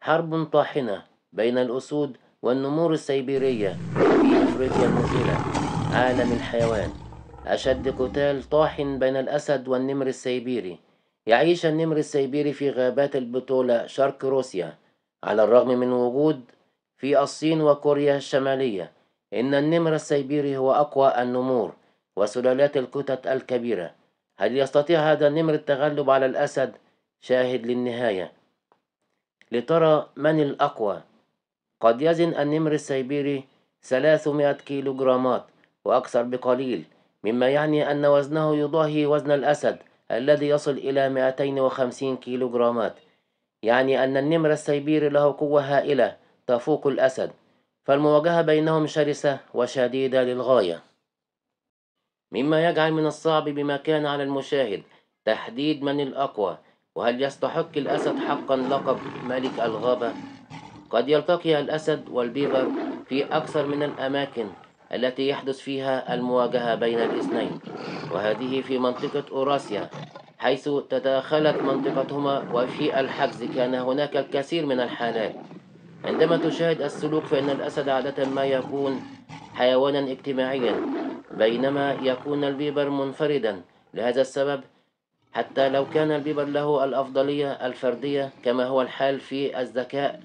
حرب طاحنة بين الأسود والنمور السيبيرية في أفريقيا المذهلة، عالم الحيوان. أشد قتال طاحن بين الأسد والنمر السيبيري. يعيش النمر السيبيري في غابات البطولة شرق روسيا، على الرغم من وجود في الصين وكوريا الشمالية. إن النمر السيبيري هو أقوى النمور وسلالات القطط الكبيرة. هل يستطيع هذا النمر التغلب على الأسد؟ شاهد للنهاية لترى من الأقوى. قد يزن النمر السيبيري 300 كيلوغرامات وأكثر بقليل، مما يعني أن وزنه يضاهي وزن الأسد الذي يصل إلى 250 كيلوغرامات. يعني أن النمر السيبيري له قوة هائلة تفوق الأسد، فالمواجهة بينهم شرسة وشديدة للغاية، مما يجعل من الصعب بمكان على المشاهد تحديد من الأقوى، وهل يستحق الأسد حقا لقب ملك الغابة. قد يلتقي الأسد والبيبر في أكثر من الأماكن التي يحدث فيها المواجهة بين الاثنين، وهذه في منطقة أوراسيا، حيث تداخلت منطقتهما. وفي الحجز كان هناك الكثير من الحالات. عندما تشاهد السلوك فإن الأسد عادة ما يكون حيوانا اجتماعيا، بينما يكون البيبر منفردا. لهذا السبب، حتى لو كان البيبر له الأفضلية الفردية كما هو الحال في الذكاء،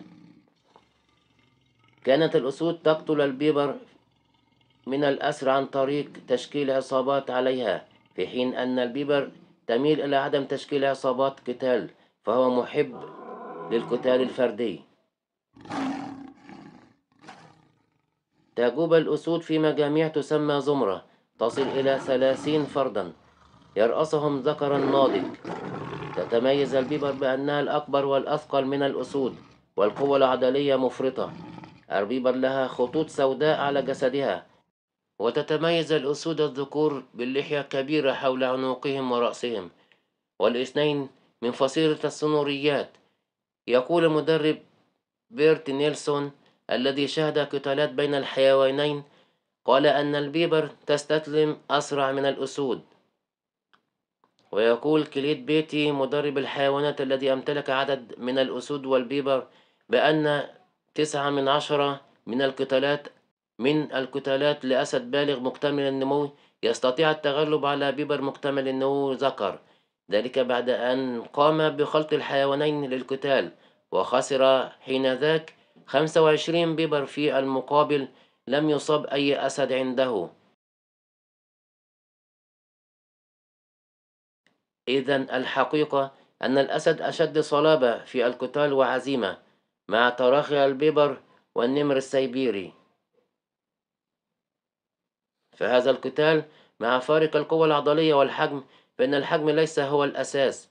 كانت الأسود تقتل البيبر من الأسر عن طريق تشكيل عصابات عليها، في حين أن البيبر تميل إلى عدم تشكيل عصابات قتال، فهو محب للقتال الفردي. تجوب الأسود في مجاميع تسمى زمرة، تصل إلى 30 فردا، يرأسهم ذكر ناضج. تتميز البيبر بأنها الأكبر والأثقل من الأسود، والقوة العضلية مفرطة. البيبر لها خطوط سوداء على جسدها، وتتميز الأسود الذكور باللحية الكبيرة حول عنقهم ورأسهم، والاثنين من فصيلة السنوريات. يقول المدرب بيرت نيلسون الذي شاهد قتالات بين الحيوانين، قال أن البيبر تستسلم أسرع من الأسود. ويقول كليد بيتي مدرب الحيوانات الذي امتلك عدد من الأسود والبيبر بأن 9 من 10 من القتالات لأسد بالغ مكتمل النمو يستطيع التغلب على بيبر مكتمل النمو ذكر، ذلك بعد أن قام بخلط الحيوانين للقتال، وخسر حينذاك 25 بيبر. في المقابل لم يصاب أي أسد عنده. إذن الحقيقة أن الأسد أشد صلابة في القتال وعزيمة، مع تراخي البيبر والنمر السيبيري. فهذا القتال مع فارق القوة العضلية والحجم، فإن الحجم ليس هو الأساس،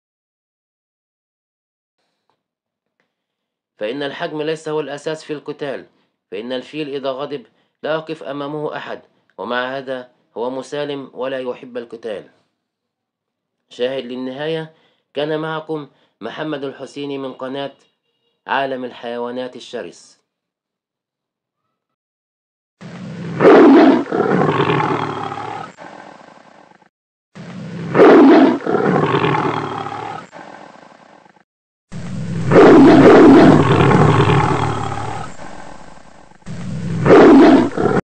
في القتال. فإن الفيل إذا غضب لا يقف أمامه أحد، ومع هذا هو مسالم ولا يحب القتال. شاهد للنهاية. كان معكم محمد الحسيني من قناة عالم الحيوانات الشرس.